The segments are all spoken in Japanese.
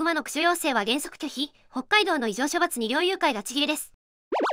熊の駆除要請は原則拒否。北海道の異常処罰に猟友会がちぎれです。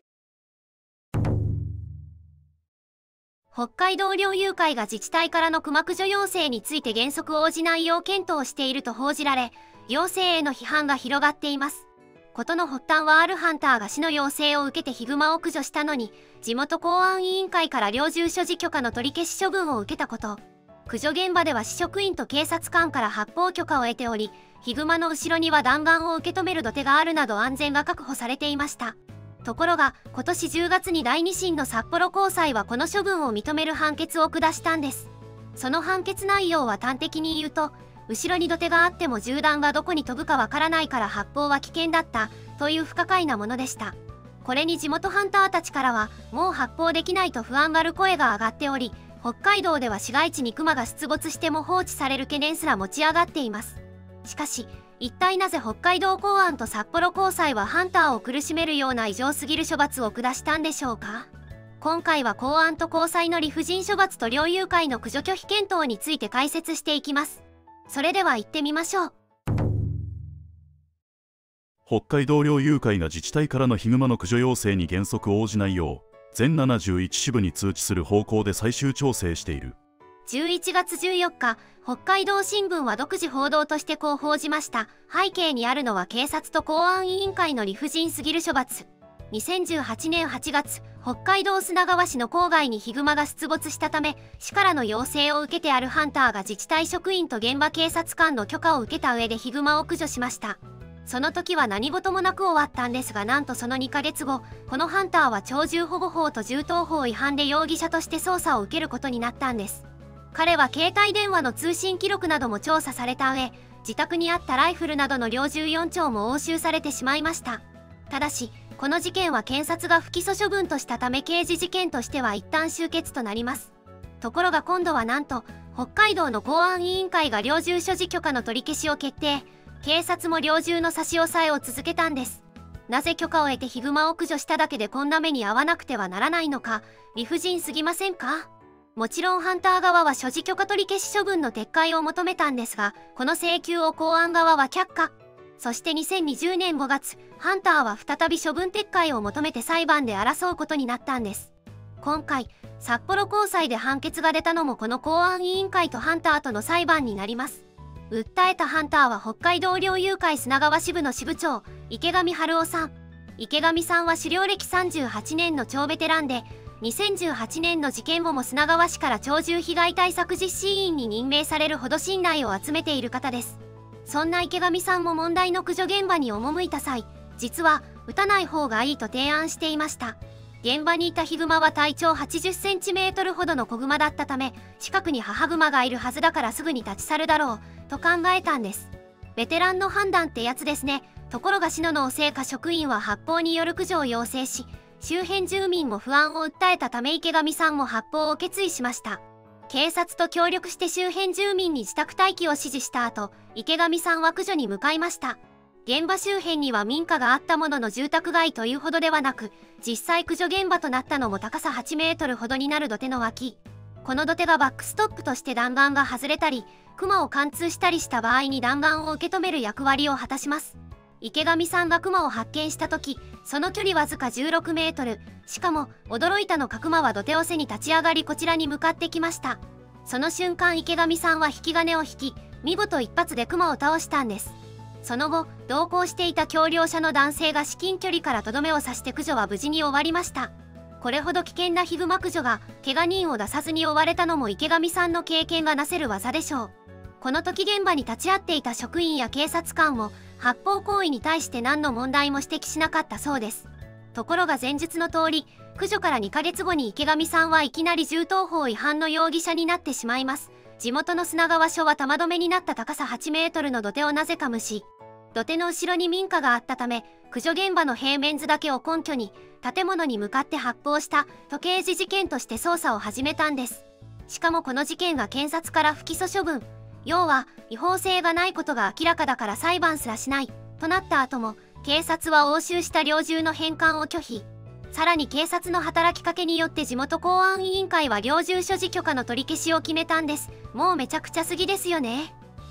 北海道猟友会が自治体からの熊駆除要請について原則応じないよう検討していると報じられ、要請への批判が広がっています。事の発端はあるハンターが市の要請を受けてヒグマを駆除したのに、地元公安委員会から猟銃所持許可の取り消し処分を受けたこと。駆除現場では市職員と警察官から発砲許可を得ており、ヒグマの後ろには弾丸を受け止める土手があるなど安全が確保されていました。ところが、今年10月に第2審の札幌高裁はこの処分を認める判決を下したんです。その判決内容は端的に言うと、後ろに土手があっても銃弾がどこに飛ぶかわからないから発砲は危険だったという不可解なものでした。これに地元ハンターたちからはもう発砲できないと不安がる声が上がっており、北海道では市街地にクマが出没しても放置される懸念すら持ち上がっています。しかし、一体なぜ北海道公安と札幌高裁はハンターを苦しめるような異常すぎる処罰を下したんでしょうか。今回は公安と高裁の理不尽処罰と猟友会の駆除拒否検討について解説していきます。それでは行ってみましょう。 北海道猟友会が自治体からのヒグマの駆除要請に原則応じないよう全71支部に通知する方向で最終調整している。 11月14日、北海道新聞は独自報道としてこう報じました。背景にあるのは警察と公安委員会の理不尽すぎる処罰。2018年8月、北海道砂川市の郊外にヒグマが出没したため、市からの要請を受けてあるハンターが自治体職員と現場警察官の許可を受けた上でヒグマを駆除しました。その時は何事もなく終わったんですが、なんとその2ヶ月後、このハンターは鳥獣保護法と銃刀法違反で容疑者として捜査を受けることになったんです。彼は携帯電話の通信記録なども調査された上、自宅にあったライフルなどの猟銃4丁も押収されてしまいました。ただし、この事件は検察が不起訴処分としたため刑事事件としては一旦終結となります。ところが今度はなんと、北海道の公安委員会が猟銃所持許可の取り消しを決定。警察も猟銃の差し押さえを続けたんです。なぜ許可を得てヒグマを駆除しただけでこんな目に遭わなくてはならないのか、理不尽すぎませんか？もちろんハンター側は所持許可取り消し処分の撤回を求めたんですが、この請求を公安側は却下。そして2020年5月、ハンターは再び処分撤回を求めて裁判で争うことになったんです。今回、札幌高裁で判決が出たのもこの公安委員会とハンターとの裁判になります。訴えたハンターは北海道猟友会砂川支部の支部長、池上春夫さん。池上さんは狩猟歴38年の超ベテランで、2018年の事件後も砂川市から鳥獣被害対策実施委員に任命されるほど信頼を集めている方です。そんな池上さんも問題の駆除現場に赴いた際、実は撃たない方がいいと提案していました。現場にいたヒグマは体長80センチメートルほどの子グマだったため、近くに母グマがいるはずだからすぐに立ち去るだろうと考えたんです。ベテランの判断ってやつですね。ところが市の農政課職員は発砲による駆除を要請し、周辺住民も不安を訴えたため池上さんも発砲を決意しました。警察と協力して周辺住民に自宅待機を指示した後、池上さんは駆除に向かいました。現場周辺には民家があったものの住宅街というほどではなく、実際駆除現場となったのも高さ8メートルほどになる土手の脇。この土手がバックストップとして弾丸が外れたり、クマを貫通したりした場合に弾丸を受け止める役割を果たします。池上さんがクマを発見した時、その距離わずか16メートル。しかも驚いたのかクマは土手を背に立ち上がりこちらに向かってきました。その瞬間池上さんは引き金を引き、見事一発でクマを倒したんです。その後、同行していた協力者の男性が至近距離からとどめを刺して駆除は無事に終わりました。これほど危険なヒグマ駆除が怪我人を出さずに終われたのも池上さんの経験がなせる技でしょう。この時現場に立ち会っていた職員や警察官も発砲行為に対して何の問題も指摘しなかったそうです。ところが前述の通り、駆除から2ヶ月後に池上さんはいきなり銃刀法違反の容疑者になってしまいます。地元の砂川署は玉止めになった高さ8メートルの土手をなぜか無視。土手の後ろに民家があったため、駆除現場の平面図だけを根拠に、建物に向かって発砲したと刑事事件として捜査を始めたんです。しかもこの事件が検察から不起訴処分。要は違法性がないことが明らかだから裁判すらしないとなった後も警察は押収した猟銃の返還を拒否。さらに警察の働きかけによって地元公安委員会は猟銃所持許可の取り消しを決めたんです。もうめちゃくちゃすぎですよね。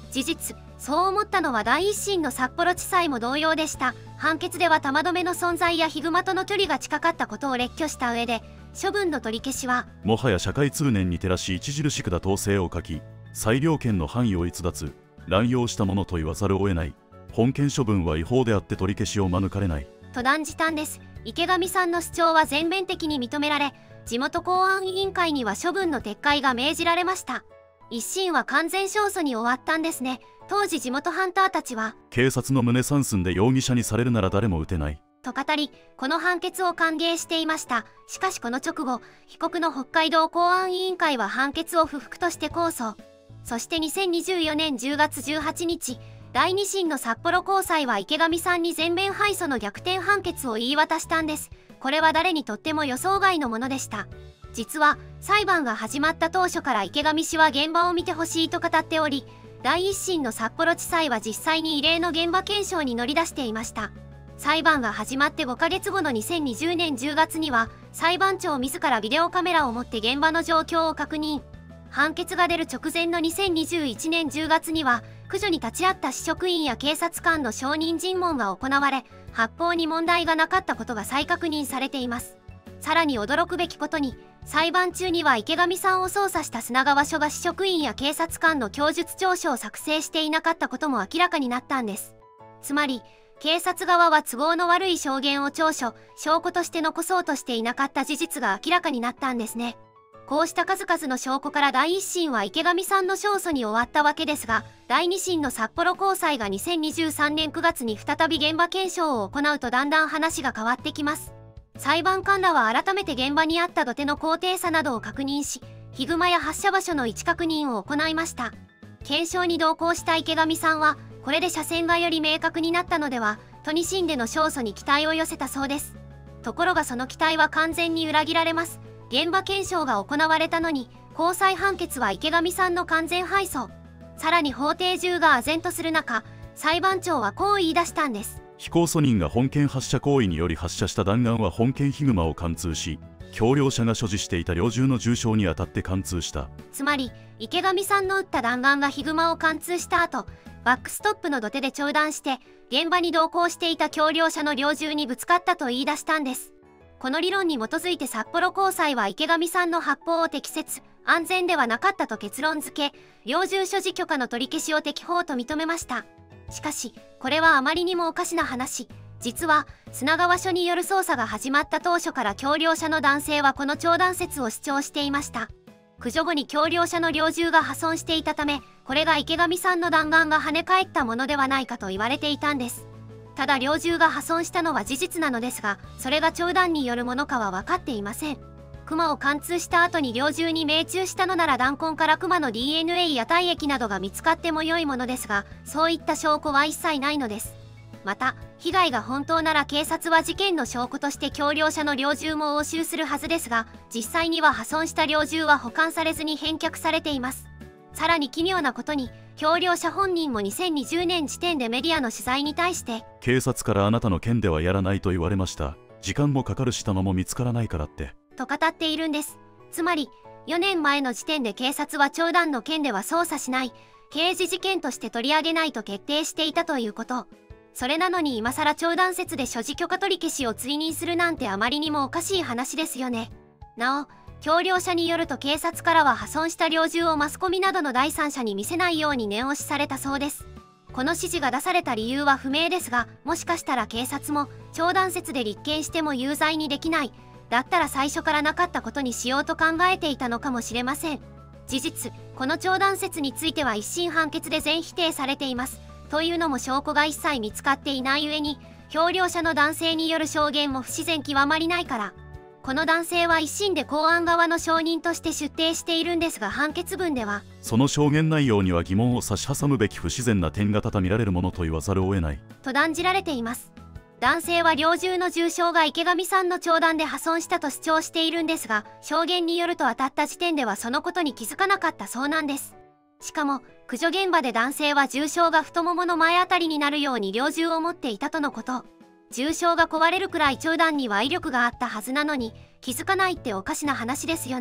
事実、そう思ったのは第一審の札幌地裁も同様でした。判決では玉留めの存在やヒグマとの距離が近かったことを列挙した上で、処分の取り消しはもはや社会通念に照らし著しく妥当性を欠き、裁量権の範囲を逸脱乱用したものと言わざるを得ない。本件処分は違法であって取り消しを免れないと断じたんです。池上さんの主張は全面的に認められ、地元公安委員会には処分の撤回が命じられました。一審は完全勝訴に終わったんですね。当時地元ハンターたちは警察の胸三寸で容疑者にされるなら誰も撃てないと語り、この判決を歓迎していました。しかしこの直後、被告の北海道公安委員会は判決を不服として控訴。そして2024年10月18日、第2審の札幌高裁は池上さんに全面敗訴の逆転判決を言い渡したんです。これは誰にとっても予想外のものでした。実は裁判が始まった当初から池上氏は現場を見てほしいと語っており、第1審の札幌地裁は実際に異例の現場検証に乗り出していました。裁判が始まって5ヶ月後の2020年10月には、裁判長自らビデオカメラを持って現場の状況を確認。判決が出る直前の2021年10月には、駆除に立ち会った市職員や警察官の証人尋問が行われ、発砲に問題がなかったことが再確認されています。さらに驚くべきことに、裁判中には池上さんを捜査した砂川署が市職員や警察官の供述調書を作成していなかったことも明らかになったんです。つまり、警察側は都合の悪い証言を調書、証拠として残そうとしていなかった事実が明らかになったんですね。こうした数々の証拠から第一審は池上さんの勝訴に終わったわけですが、第二審の札幌高裁が2023年9月に再び現場検証を行うとだんだん話が変わってきます。裁判官らは改めて現場にあった土手の高低差などを確認し、ヒグマや発射場所の位置確認を行いました。検証に同行した池上さんは、これで車線がより明確になったのでは、と2審での勝訴に期待を寄せたそうです。ところがその期待は完全に裏切られます。現場検証が行われたのに、高裁判決は池上さんの完全敗訴。さらに法廷中が唖然とする中、裁判長はこう言い出したんです。 被告訴人が本件発射行為により発射した弾丸は本件ヒグマを貫通し、協力者が所持していた猟銃の重傷に当たって貫通した。 つまり、池上さんの撃った弾丸がヒグマを貫通した後、バックストップの土手で長弾して、現場に同行していた協力者の猟銃にぶつかったと言い出したんです。この理論に基づいて札幌高裁は池上さんの発砲を適切、安全ではなかったと結論付け、猟銃所持許可の取り消しを適法と認めました。しかし、これはあまりにもおかしな話。実は、砂川署による捜査が始まった当初から協力者の男性はこの長弾説を主張していました。駆除後に協力者の猟銃が破損していたため、これが池上さんの弾丸が跳ね返ったものではないかと言われていたんです。ただ猟銃が破損したのは事実なのですが、それが長弾によるものかは分かっていません。熊を貫通した後に猟銃に命中したのなら弾痕から熊の DNA や体液などが見つかっても良いものですが、そういった証拠は一切ないのです。また、被害が本当なら警察は事件の証拠として協力者の猟銃も押収するはずですが、実際には破損した猟銃は保管されずに返却されています。さらに奇妙なことに、協力者本人も2020年時点でメディアの取材に対して警察からあなたの件ではやらないと言われました。時間もかかるし弾も見つからないからってと語っているんです。つまり4年前の時点で警察は長弾の件では捜査しない、刑事事件として取り上げないと決定していたということ。それなのに今更長弾説で所持許可取り消しを追認するなんてあまりにもおかしい話ですよね。なお、協力者によると警察からは破損した猟銃をマスコミなどの第三者に見せないように念押しされたそうです。この指示が出された理由は不明ですが、もしかしたら警察も長弾説で立件しても有罪にできない、だったら最初からなかったことにしようと考えていたのかもしれません。事実、この長弾説については一審判決で全否定されています。というのも証拠が一切見つかっていない上に、協力者の男性による証言も不自然極まりないから。この男性は一審で公安側の証人として出廷しているんですが、判決文ではその証言内容には疑問を差し挟むべき不自然な点が多々見られるものと言わざるを得ないと断じられています。男性は猟銃の重傷が池上さんの長弾で破損したと主張しているんですが、証言によると当たった時点ではそのことに気づかなかったそうなんです。しかも駆除現場で男性は重傷が太ももの前あたりになるように猟銃を持っていたとのこと。重傷が壊れるくらい長弾には威力があったはずなのに気づかないっておかしな話ですよね。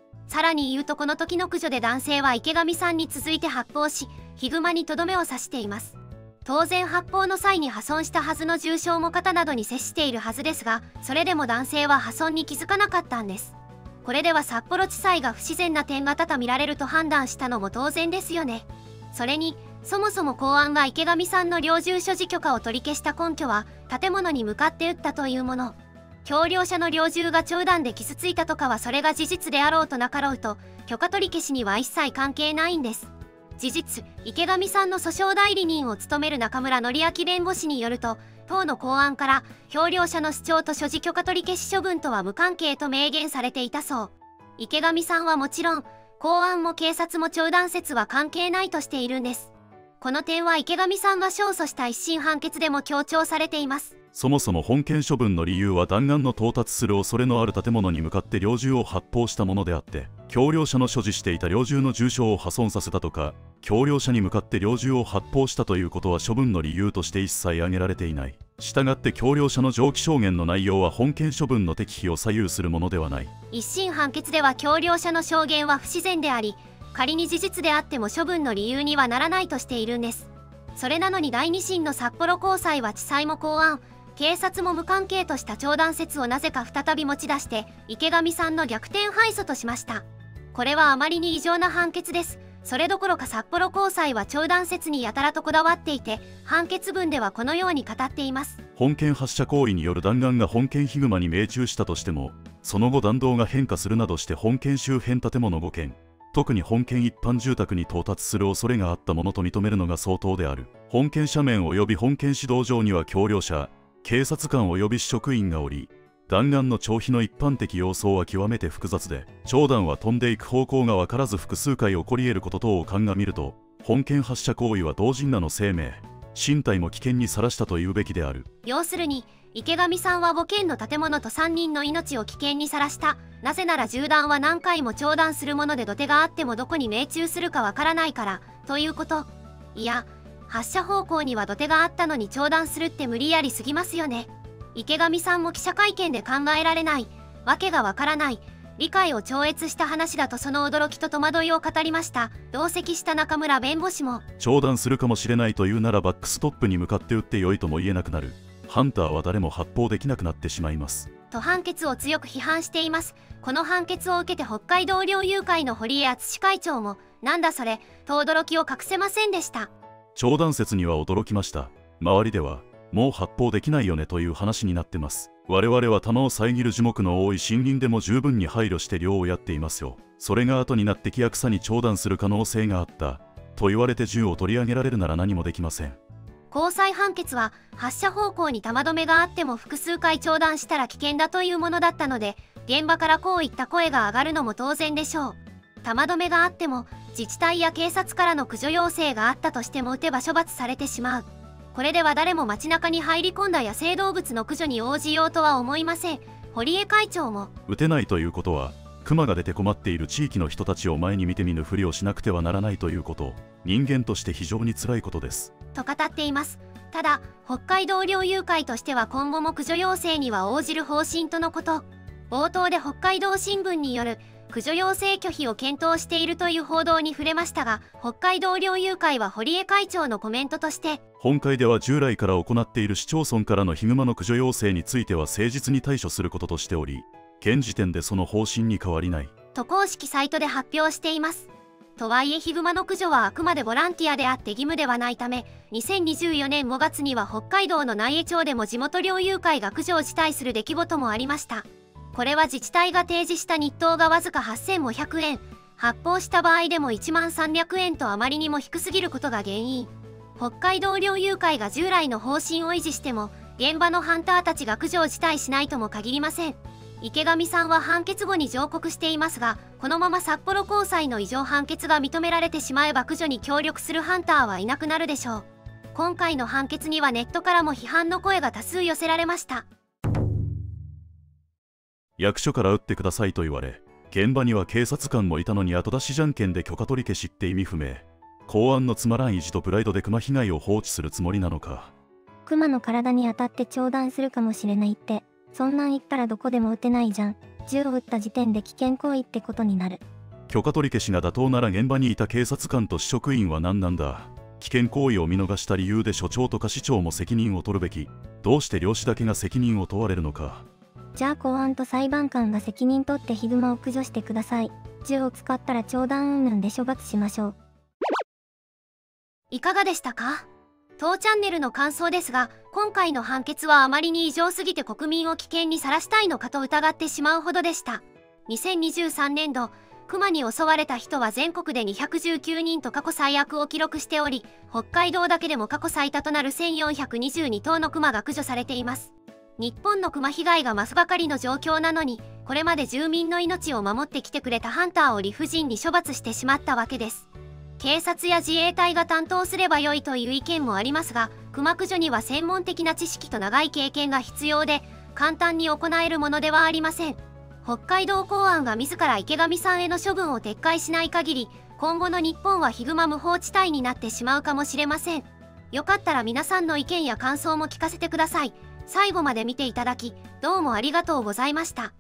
さらに言うとこの時の駆除で男性は池上さんに続いて発砲し、ヒグマにとどめを刺しています。当然発砲の際に破損したはずの重傷も肩などに接しているはずですが、それでも男性は破損に気づかなかったんです。これでは札幌地裁が不自然な点が多々見られると判断したのも当然ですよね。それにそもそも公安が池上さんの猟銃所持許可を取り消した根拠は、建物に向かって撃ったというもの。協力者の猟銃が長弾で傷ついたとかはそれが事実であろうとなかろうと、許可取り消しには一切関係ないんです。事実、池上さんの訴訟代理人を務める中村則明弁護士によると、当の公安から協力者の主張と所持許可取り消し処分とは無関係と明言されていたそう。池上さんはもちろん、公安も警察も長弾説は関係ないとしているんです。この点は池上さんが勝訴した一審判決でも強調されています。 そもそも本件処分の理由は弾丸の到達する恐れのある建物に向かって猟銃を発砲したものであって、協力者の所持していた猟銃の重傷を破損させたとか、協力者に向かって猟銃を発砲したということは処分の理由として一切挙げられていない。したがって協力者の上記証言の内容は本件処分の適否を左右するものではない。 一審判決では協力者の証言は不自然であり、仮に事実であっても処分の理由にはならないとしているんです。それなのに第二審の札幌高裁は地裁も公安、警察も無関係とした長弾説をなぜか再び持ち出して池上さんの逆転敗訴としました。これはあまりに異常な判決です。それどころか札幌高裁は長弾説にやたらとこだわっていて、判決文ではこのように語っています。 本件発射行為による弾丸が本件ヒグマに命中したとしても、その後弾道が変化するなどして本件周辺建物5件、特に本件一般住宅に到達する恐れがあったものと認めるのが相当である。本件斜面及び本件指導場には協力者、警察官及び職員がおり、弾丸の長飛の一般的様相は極めて複雑で、長弾は飛んでいく方向が分からず複数回起こり得ること等を鑑みると、本件発射行為は同人らの生命、身体も危険にさらしたというべきである。 要するに池上さんは5軒の建物と3人の命を危険にさらした。なぜなら銃弾は何回も長弾するもので土手があってもどこに命中するかわからないからということ。いや、発射方向には土手があったのに長弾するって無理やりすぎますよね。池上さんも記者会見で考えられない、わけがわからない、理解を超越した話だとその驚きと戸惑いを語りました。同席した中村弁護士も、 長弾するかもしれないというならバックストップに向かって撃ってよいとも言えなくなる。ハンターは誰も発砲できなくなってしまいますと判決を強く批判しています。この判決を受けて北海道猟友会の堀江敦会長も、なんだそれと驚きを隠せませんでした。 長弾説には驚きました。周りではもう発砲できないよねという話になってます。我々は弾を遮る樹木の多い森林でも十分に配慮して猟をやっていますよ。それが後になって木や草に長弾する可能性があったと言われて銃を取り上げられるなら何もできません。 高裁判決は発射方向に弾止めがあっても複数回長弾したら危険だというものだったので、現場からこういった声が上がるのも当然でしょう。弾止めがあっても自治体や警察からの駆除要請があったとしても撃てば処罰されてしまう。これでは誰も街中に入り込んだ野生動物の駆除に応じようとは思いません。堀江会長も、 撃てないということはクマが出て困っている地域の人たちを前に見て見ぬふりをしなくてはならないということ、人間として非常に辛いことですと語っています。ただ北海道猟友会としては今後も駆除要請には応じる方針とのこと。冒頭で北海道新聞による駆除要請拒否を検討しているという報道に触れましたが、北海道猟友会は堀江会長のコメントとして、 本会では従来から行っている市町村からのヒグマの駆除要請については誠実に対処することとしており、現時点でその方針に変わりないと公式サイトで発表しています。とはいえヒグマの駆除はあくまでボランティアであって義務ではないため、2024年5月には北海道の内江町でも地元猟友会が駆除を辞退する出来事もありました。これは自治体が提示した日当がわずか8500円、発砲した場合でも10300円とあまりにも低すぎることが原因。北海道猟友会が従来の方針を維持しても、現場のハンターたちが駆除を辞退しないとも限りません。池上さんは判決後に上告していますが、このまま札幌高裁の異常判決が認められてしまえば駆除に協力するハンターはいなくなるでしょう。今回の判決にはネットからも批判の声が多数寄せられました。 役所から撃ってくださいと言われ、現場には警察官もいたのに後出しじゃんけんで許可取り消しって意味不明。公安のつまらん意地とプライドでクマ被害を放置するつもりなのか。 クマの体に当たって長弾するかもしれないって、そんなん言ったらどこでも撃てないじゃん。 銃を撃った時点で危険行為ってことになる。 許可取り消しが妥当なら現場にいた警察官と市職員は何なんだ。危険行為を見逃した理由で署長とか市長も責任を取るべき。どうして漁師だけが責任を問われるのか。 じゃあ公安と裁判官が責任取ってヒグマを駆除してください。銃を使ったら長弾云々で処罰しましょう。 いかがでしたか？当チャンネルの感想ですが、今回の判決はあまりに異常すぎて国民を危険にさらしたいのかと疑ってしまうほどでした。2023年度、クマに襲われた人は全国で219人と過去最悪を記録しており、北海道だけでも過去最多となる1422頭のクマが駆除されています。日本のクマ被害が増すばかりの状況なのに、これまで住民の命を守ってきてくれたハンターを理不尽に処罰してしまったわけです。警察や自衛隊が担当すれば良いという意見もありますが、クマ駆除には専門的な知識と長い経験が必要で、簡単に行えるものではありません。北海道公安が自ら池上さんへの処分を撤回しない限り、今後の日本はヒグマ無法地帯になってしまうかもしれません。よかったら皆さんの意見や感想も聞かせてください。最後まで見ていただき、どうもありがとうございました。